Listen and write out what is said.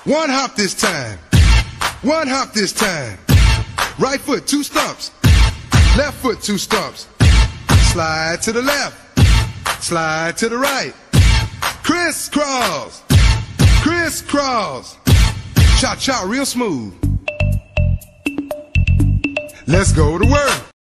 One hop this time. One hop this time. Right foot, 2 stumps. Left foot, 2 stumps. Slide to the left. Slide to the right. Crisscross. Crisscross. Cha-cha real smooth. Let's go to work.